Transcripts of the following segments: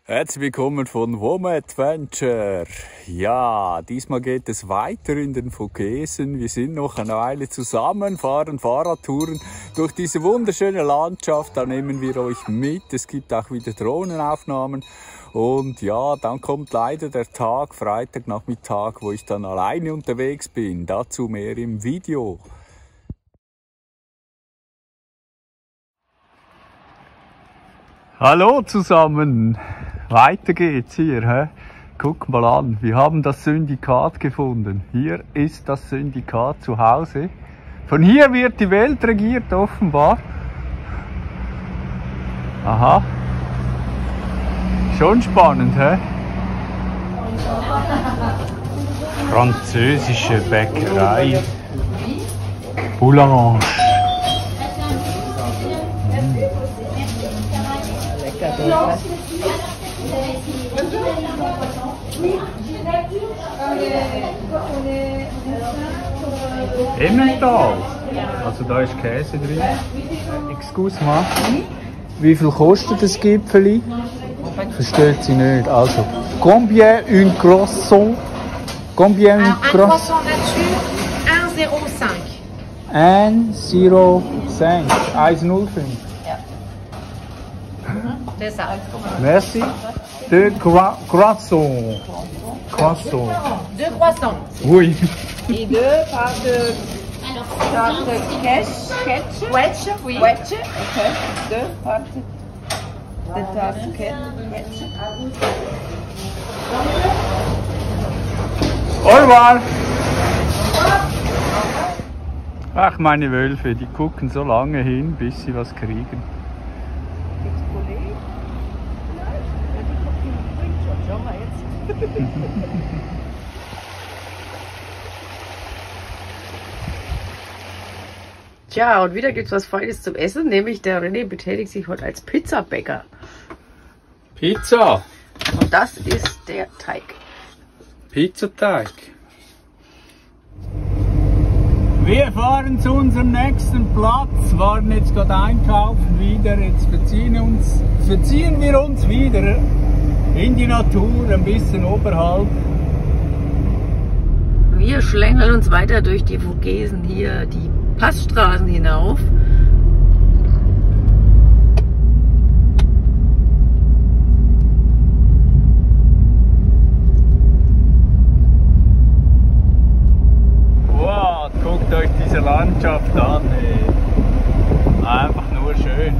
Herzlich willkommen von WOMAdventure. Ja, diesmal geht es weiter in den Vogesen. Wir sind noch eine Weile zusammen, fahren Fahrradtouren durch diese wunderschöne Landschaft. Da nehmen wir euch mit. Es gibt auch wieder Drohnenaufnahmen. Und ja, dann kommt leider der Tag, Freitagnachmittag, wo ich dann alleine unterwegs bin. Dazu mehr im Video. Hallo zusammen! Weiter geht's hier. Hä? Guck mal an, wir haben das Syndikat gefunden. Hier ist das Syndikat zu Hause. Von hier wird die Welt regiert, offenbar. Aha. Schon spannend, hä? Französische Bäckerei. Boulange. Emmental. Also da ist Käse drin. Excuse-moi. Wie viel kostet das Gipfeli? Versteht sie nicht. Also, combien un croissant? Combien un croissant nature? 1,05. 1,05. 1,05. C'est ça. Merci. Deux croissants. Croissants. Deux croissants. Oui. Et deux pâtes wedge. Oui. Wedge. Ok. Deux pâtes de tasse wedge. Au revoir. Ach, meine Wölfe, die gucken so lange hin, bis sie was kriegen. Tja, und wieder gibt's was Feines zum Essen, nämlich der René betätigt sich heute als Pizzabäcker. Pizza. Und das ist der Teig. Pizzateig. Wir fahren zu unserem nächsten Platz, waren jetzt gerade einkaufen wieder, jetzt verziehen wir uns wieder in die Natur, ein bisschen oberhalb. Wir schlängeln uns weiter durch die Vogesen hier, die Passstraßen hinauf. Wow, guckt euch diese Landschaft an, ey. Einfach nur schön.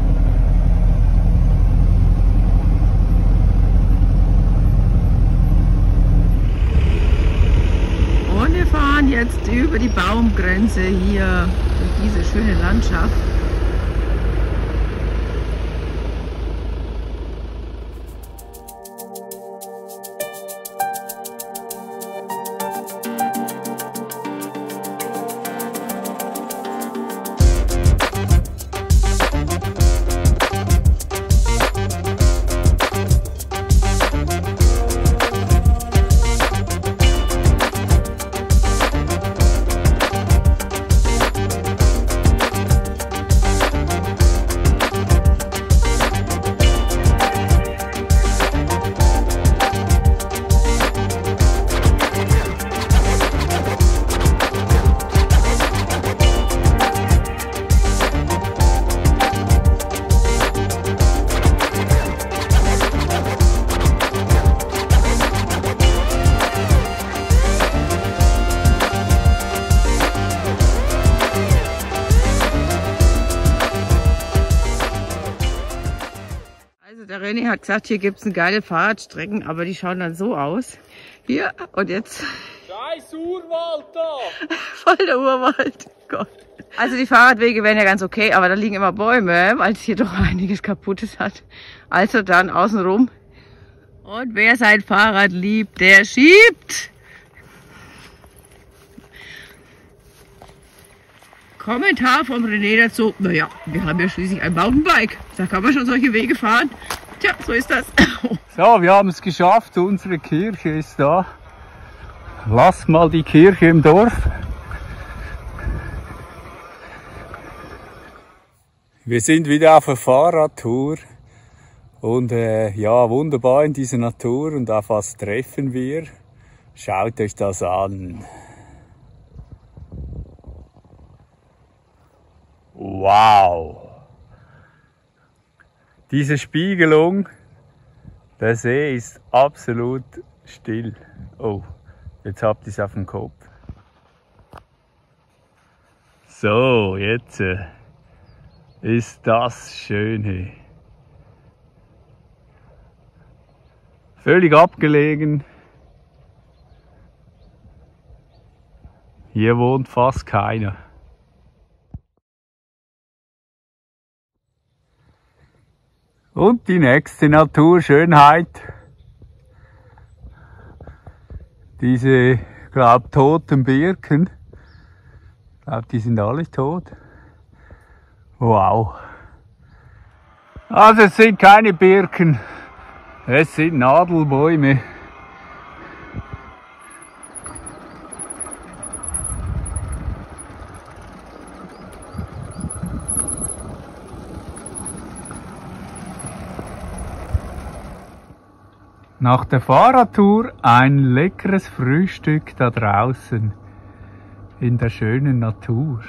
Und wir fahren jetzt über die Baumgrenze hier durch diese schöne Landschaft. Der René hat gesagt, hier gibt es eine geile Fahrradstrecken, aber die schauen dann so aus. Hier und jetzt. Scheiß Urwald da! Voll der Urwald. Gott. Also die Fahrradwege wären ja ganz okay, aber da liegen immer Bäume, weil es hier doch einiges Kaputtes hat. Also dann außenrum. Und wer sein Fahrrad liebt, der schiebt. Kommentar vom René dazu. Naja, wir haben ja schließlich ein Mountainbike. Da kann man schon solche Wege fahren. Tja, so ist das. So, wir haben es geschafft. Unsere Kirche ist da. Lass mal die Kirche im Dorf. Wir sind wieder auf einer Fahrradtour Und ja, wunderbar in dieser Natur. Und auf was treffen wir? Schaut euch das an. Wow! Diese Spiegelung, der See ist absolut still. Oh, jetzt habt ihr es auf dem Kopf. So, jetzt ist das schön hier. Völlig abgelegen. Hier wohnt fast keiner. Und die nächste Naturschönheit. Diese, glaub, toten Birken. Ich glaube, die sind alle tot. Wow. Also es sind keine Birken. Es sind Nadelbäume. Nach der Fahrradtour ein leckeres Frühstück da draußen in der schönen Natur.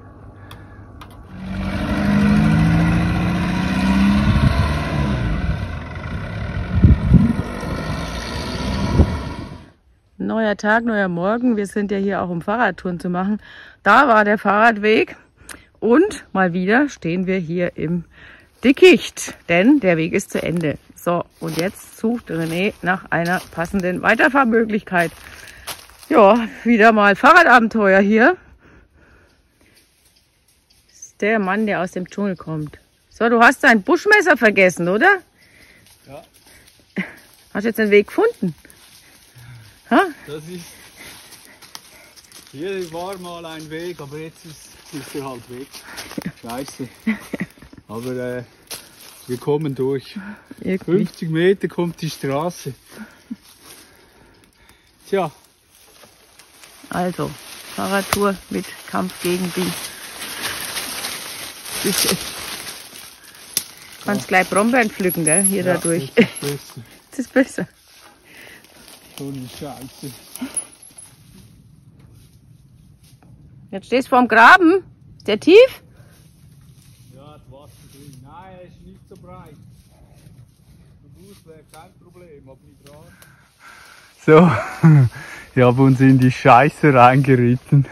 Neuer Tag, neuer Morgen. Wir sind ja hier auch, um Fahrradtouren zu machen. Da war der Fahrradweg und mal wieder stehen wir hier im Dickicht, denn der Weg ist zu Ende. So, und jetzt sucht René nach einer passenden Weiterfahrmöglichkeit. Ja, wieder mal Fahrradabenteuer hier. Das ist der Mann, der aus dem Dschungel kommt. So, du hast dein Buschmesser vergessen, oder? Ja. Hast du jetzt den Weg gefunden? Ha? Das ist... Hier war mal ein Weg, aber jetzt ist er halt weg. Scheiße. Aber wir kommen durch. Irgendwie. 50 Meter kommt die Straße. Tja. Also, Fahrradtour mit Kampf gegen die Büsche. Du kannst gleich Brombeeren pflücken, gell? Hier Ja, dadurch. Das ist besser. Das ist besser. So eine Scheiße. Jetzt stehst du vorm Graben. Ist der tief? Ja, das Wasser drin. Nein, er ist nicht so breit. Der Bus wäre kein Problem, aber nicht dran. So, wir haben uns in die Scheiße reingeritten.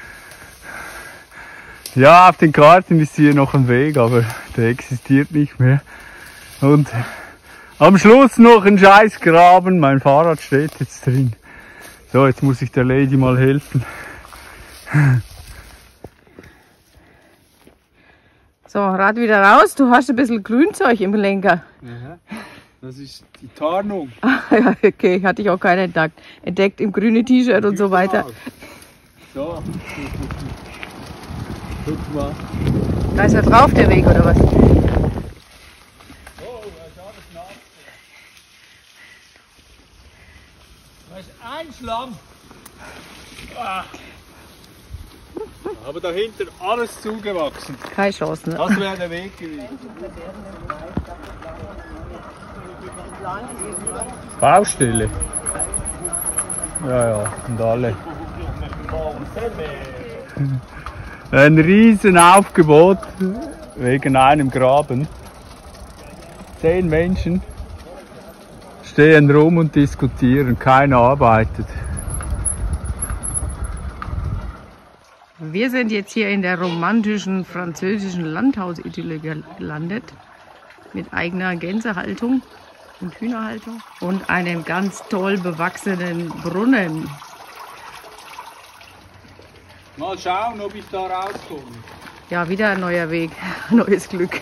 Ja, auf den Karten ist hier noch ein Weg, aber der existiert nicht mehr. Und am Schluss noch ein Scheißgraben. Mein Fahrrad steht jetzt drin. So, jetzt muss ich der Lady mal helfen. So, Rad wieder raus. Du hast ein bisschen Grünzeug im Lenker. Aha. Das ist die Tarnung. Ja, okay, hatte ich auch keinen entdeckt im grünen T-Shirt und so weiter. So. Guck mal. Da ist er drauf, der Weg, oder was? Oh, da ist alles nass. Da ist ein Schlamm. Ah. Aber dahinter alles zugewachsen. Keine Chance, ne? Das wäre der Weg gewesen. Baustelle. Ja, ja, und alle. Ein riesen Aufgebot wegen einem Graben. 10 Menschen stehen rum und diskutieren, keiner arbeitet. Wir sind jetzt hier in der romantischen französischen Landhausidylle gelandet. Mit eigener Gänsehaltung und Hühnerhaltung. Und einem ganz toll bewachsenen Brunnen. Mal schauen, ob ich da rauskomme. Ja, wieder ein neuer Weg. Neues Glück.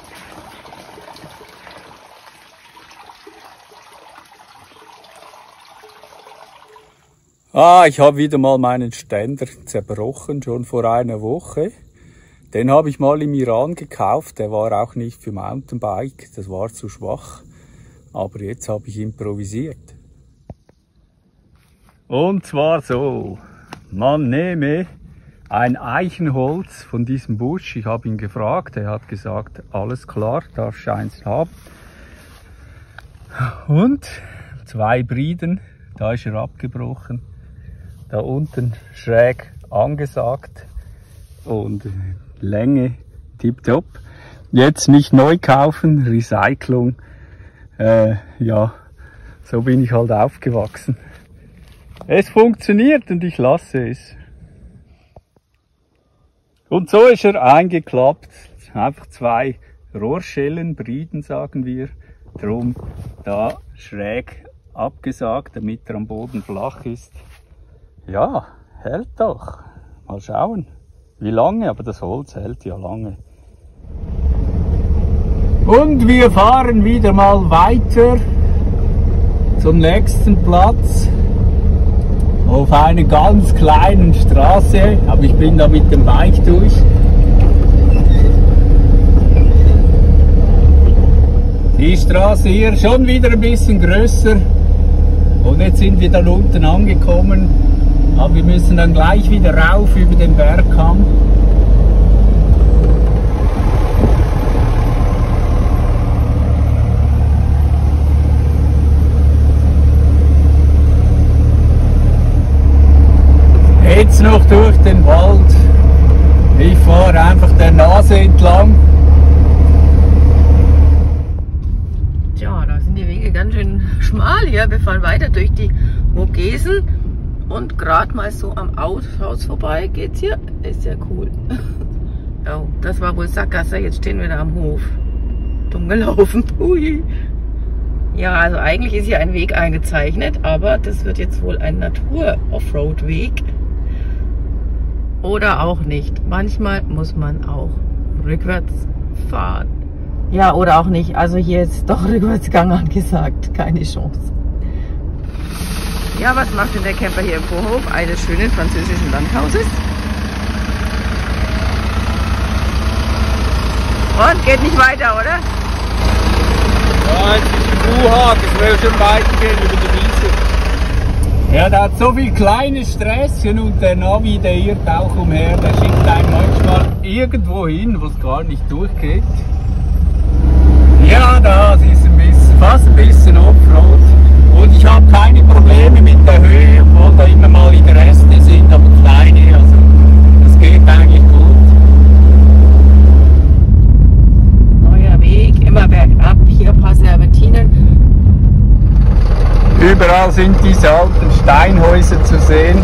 Ich habe wieder mal meinen Ständer zerbrochen, schon vor einer Woche. Den habe ich mal im Iran gekauft, der war auch nicht für Mountainbike, das war zu schwach. Aber jetzt habe ich improvisiert. Und zwar so, man nehme ein Eichenholz von diesem Busch, ich habe ihn gefragt, er hat gesagt, alles klar, darf ich eins haben. und 2 Brieden, da ist er abgebrochen, da unten schräg angesagt und Länge tipptopp. Jetzt nicht neu kaufen, Recyclung, ja, so bin ich halt aufgewachsen. Es funktioniert und ich lasse es. Und so ist er eingeklappt, einfach 2 Rohrschellen, Brieden sagen wir, drum da schräg abgesagt, damit er am Boden flach ist. Ja, hält doch. Mal schauen, wie lange, aber das Holz hält ja lange. Und wir fahren wieder mal weiter zum nächsten Platz auf einer ganz kleinen Straße, aber ich bin da mit dem Bike durch. Die Straße hier schon wieder ein bisschen größer und jetzt sind wir dann unten angekommen, aber wir müssen dann gleich wieder rauf über den Bergkamm. Jetzt noch durch den Wald. Ich fahre einfach der Nase entlang. Tja, da sind die Wege ganz schön schmal hier. Wir fahren weiter durch die Vogesen und gerade mal so am Haus vorbei geht's hier. Ist ja cool. Oh, das war wohl Sackgasse. Jetzt stehen wir da am Hof. Dumm gelaufen. Ui. Ja, also eigentlich ist hier ein Weg eingezeichnet, aber das wird jetzt wohl ein Natur-Offroad-Weg. Oder auch nicht. Manchmal muss man auch rückwärts fahren. Ja, oder auch nicht. Also hier ist doch Rückwärtsgang angesagt. Keine Chance. Ja, was macht denn der Camper hier im Vorhof eines schönen französischen Landhauses? Und geht nicht weiter, oder? Ja, jetzt ist ein Kuhhag, es will schon weitergehen über die Wiese. Ja, da hat so viel kleine Sträßchen und der Navi, der irrt auch umher, der schickt einen manchmal irgendwo hin, wo es gar nicht durchgeht. Ja, das ist fast ein bisschen Offroad. Und ich habe keine Probleme mit der Höhe, obwohl da immer mal wieder Reste sind, aber kleine, also das geht eigentlich gut. Neuer Weg, immer bergab, hier ein paar Serpentinen. Überall sind diese alten Steinhäuser zu sehen.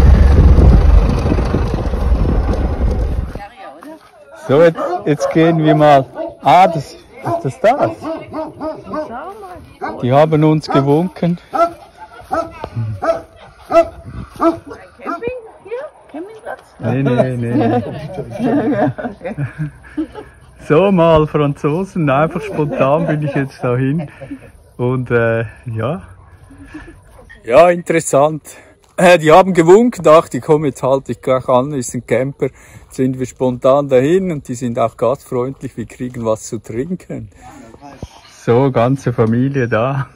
So, jetzt gehen wir mal. Ah, ist das das? Die haben uns gewunken. Camping hier? Campingplatz? Nee. So mal Franzosen, einfach spontan bin ich jetzt dahin. Und ja. Ja, interessant. Die haben gewunken, dachte ich, komm, jetzt halte ich gleich an, ist ein Camper. Jetzt sind wir spontan dahin und die sind auch gastfreundlich, wir kriegen was zu trinken. So, ganze Familie da.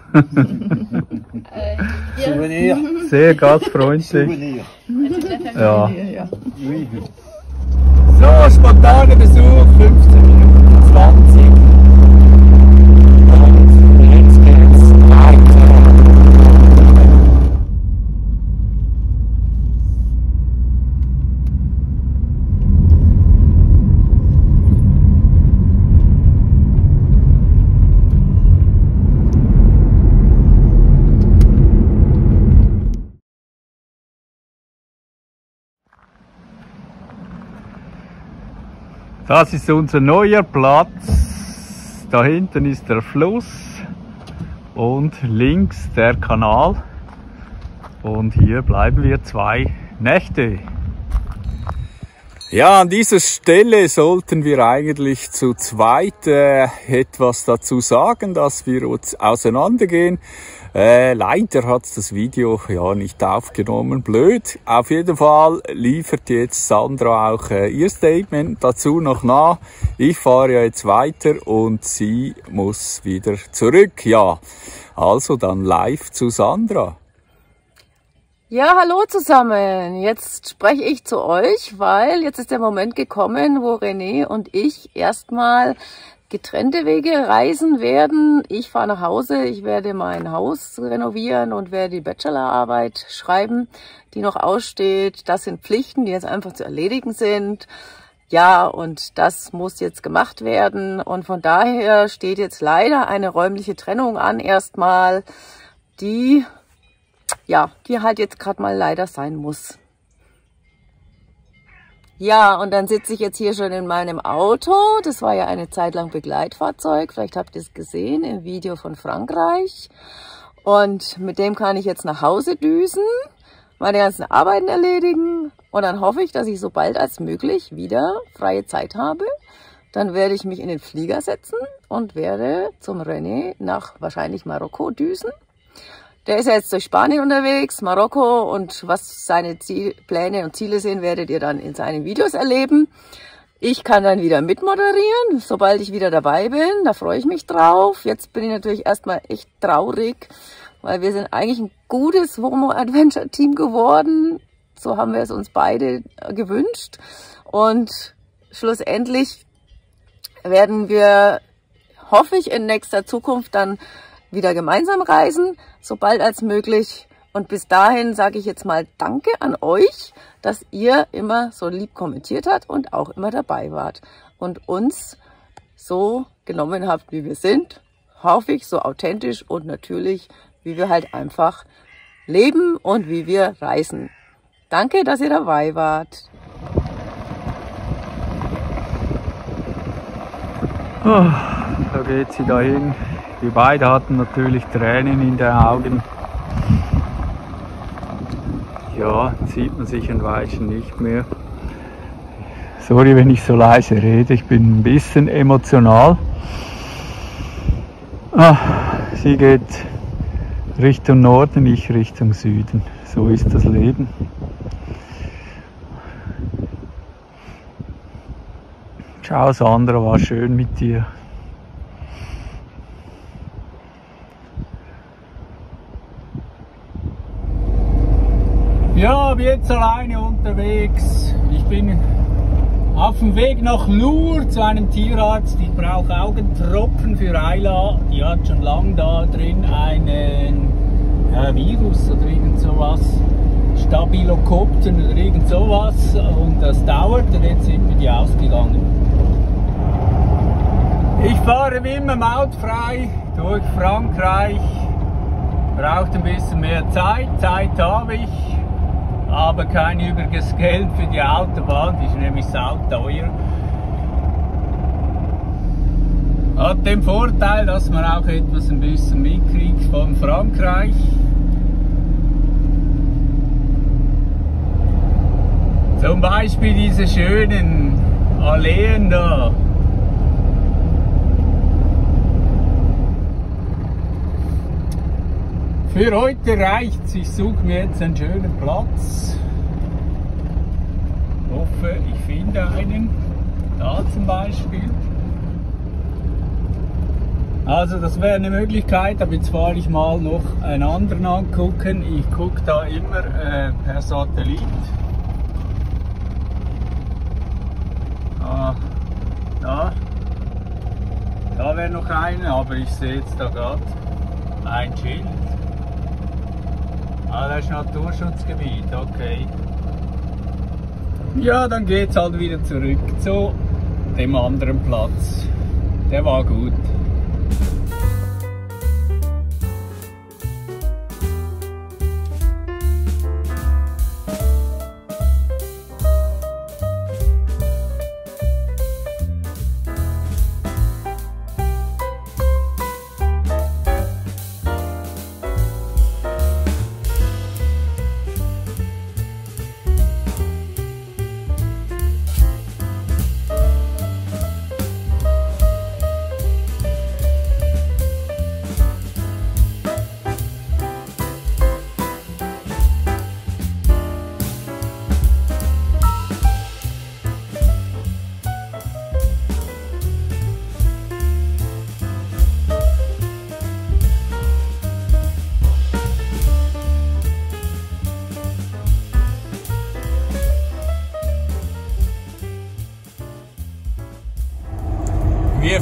Souvenir. Sehr gastfreundlich. Souvenir. Ja. So, spontaner Besuch, 15 Minuten 20. Und jetzt geht's weiter. Das ist unser neuer Platz. Da hinten ist der Fluss und links der Kanal. Und hier bleiben wir 2 Nächte. Ja, an dieser Stelle sollten wir eigentlich zu zweit etwas dazu sagen, dass wir uns auseinandergehen. Leider hat das Video ja nicht aufgenommen, blöd. Auf jeden Fall liefert jetzt Sandra auch ihr Statement dazu noch nach. Ich fahre ja jetzt weiter und sie muss wieder zurück. Ja, also dann live zu Sandra. Ja, hallo zusammen. Jetzt spreche ich zu euch, weil jetzt ist der Moment gekommen, wo René und ich erstmal getrennte Wege reisen werden. Ich fahre nach Hause, ich werde mein Haus renovieren und werde die Bachelorarbeit schreiben, die noch aussteht. Das sind Pflichten, die jetzt einfach zu erledigen sind. Ja, und das muss jetzt gemacht werden. Und von daher steht jetzt leider eine räumliche Trennung an erstmal, die halt jetzt gerade mal leider sein muss. Ja, und dann sitze ich jetzt hier schon in meinem Auto. Das war ja eine Zeit lang Begleitfahrzeug. Vielleicht habt ihr es gesehen im Video von Frankreich. Und mit dem kann ich jetzt nach Hause düsen, meine ganzen Arbeiten erledigen. Und dann hoffe ich, dass ich so bald als möglich wieder freie Zeit habe. Dann werde ich mich in den Flieger setzen und werde zum René nach wahrscheinlich Marokko düsen. Der ist ja jetzt durch Spanien unterwegs, Marokko, und was seine Pläne und Ziele sind, werdet ihr dann in seinen Videos erleben. Ich kann dann wieder mitmoderieren, sobald ich wieder dabei bin. Da freue ich mich drauf. Jetzt bin ich natürlich erstmal echt traurig, weil wir sind eigentlich ein gutes Womo-Adventure-Team geworden. So haben wir es uns beide gewünscht. Und schlussendlich werden wir, hoffe ich, in nächster Zukunft dann wieder gemeinsam reisen, sobald als möglich. Und bis dahin sage ich jetzt mal Danke an euch, dass ihr immer so lieb kommentiert habt und auch immer dabei wart und uns so genommen habt, wie wir sind. Hoffe ich, so authentisch und natürlich, wie wir halt einfach leben und wie wir reisen. Danke, dass ihr dabei wart. Oh, da geht sie dahin. Wir beide hatten natürlich Tränen in den Augen. Ja, sieht man sich ein Weilchen nicht mehr. Sorry, wenn ich so leise rede, ich bin ein bisschen emotional. Sie geht Richtung Norden, ich Richtung Süden. So ist das Leben. Ciao Sandra, war schön mit dir. Ja, bin jetzt alleine unterwegs. Ich bin auf dem Weg nach Lur zu einem Tierarzt. Ich brauche Augentropfen für Ayla. Die hat schon lange da drin einen Virus oder irgend sowas. Staphylokokken oder irgend sowas. Und das dauert und jetzt sind mir die ausgegangen. Ich fahre wie immer mautfrei durch Frankreich. Braucht ein bisschen mehr Zeit. Zeit habe ich. Aber kein übriges Geld für die Autobahn, die ist nämlich sauteuer. Hat den Vorteil, dass man auch etwas ein bisschen mitkriegt von Frankreich. Zum Beispiel diese schönen Alleen da. Für heute reicht's. Ich suche mir jetzt einen schönen Platz. Hoffe, ich finde einen. Da zum Beispiel. Also das wäre eine Möglichkeit, aber jetzt fahre ich mal noch einen anderen angucken. Ich gucke da immer per Satellit. Da wäre noch einer, aber ich sehe jetzt da gerade ein Schild. Das ist Naturschutzgebiet, okay. Ja, dann geht's halt wieder zurück zu dem anderen Platz. Der war gut.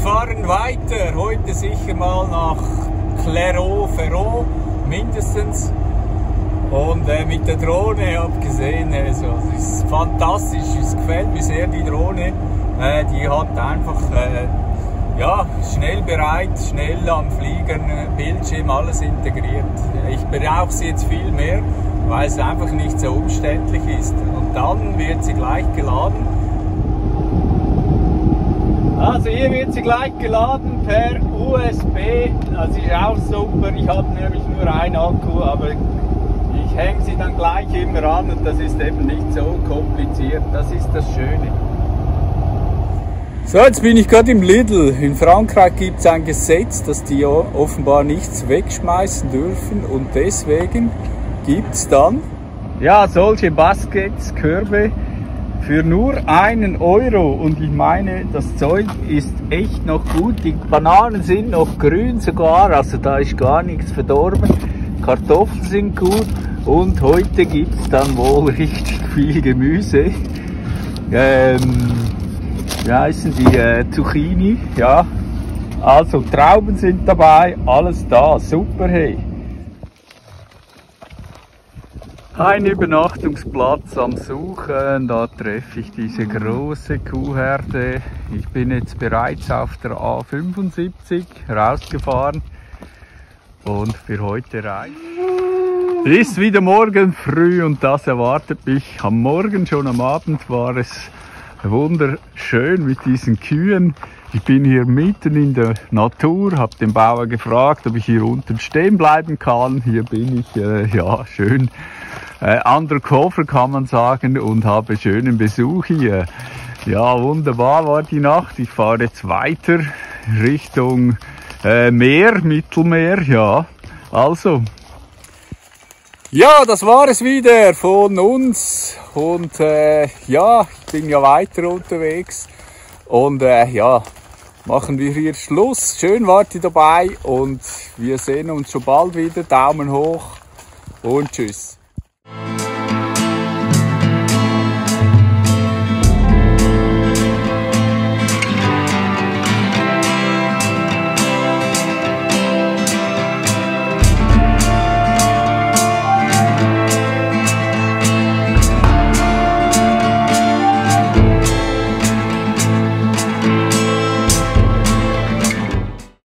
fahren weiter. Heute sicher mal nach Clermont-Ferrand mindestens. Und mit der Drohne, habt gesehen, also, es ist fantastisch, es gefällt mir sehr, die Drohne. Die hat einfach ja, schnell bereit, schnell am Fliegen, Bildschirm, alles integriert. Ich brauche sie jetzt viel mehr, weil es einfach nicht so umständlich ist. Und dann wird sie gleich geladen. Also hier wird sie gleich geladen per USB. Das ist auch super. Ich habe nämlich nur einen Akku, aber ich hänge sie dann gleich immer an und das ist eben nicht so kompliziert. Das ist das Schöne. So, jetzt bin ich gerade im Lidl. In Frankreich gibt es ein Gesetz, dass die offenbar nichts wegschmeißen dürfen und deswegen gibt es dann ja solche Baskets, Körbe für nur 1 Euro und ich meine, das Zeug ist echt noch gut. Die Bananen sind noch grün sogar, also da ist gar nichts verdorben. Kartoffeln sind gut und heute gibt es dann wohl richtig viel Gemüse. Wie heißen die? Zucchini, ja. Also Trauben sind dabei, alles da, super, hey. Ein Übernachtungsplatz am Suchen, da treffe ich diese große Kuhherde. Ich bin jetzt bereits auf der A75 rausgefahren und für heute reicht. Es ist wieder morgen früh und das erwartet mich. Am Morgen, schon am Abend war es wunderschön mit diesen Kühen. Ich bin hier mitten in der Natur, habe den Bauer gefragt, ob ich hier unten stehen bleiben kann. Hier bin ich, ja, schön undercover kann man sagen und habe schönen Besuch hier. Ja, wunderbar war die Nacht. Ich fahre jetzt weiter Richtung Meer, Mittelmeer, ja. Also. Ja, das war es wieder von uns und ja, ich bin ja weiter unterwegs und ja, machen wir hier Schluss. Schön wart ihr dabei und wir sehen uns schon bald wieder. Daumen hoch und tschüss.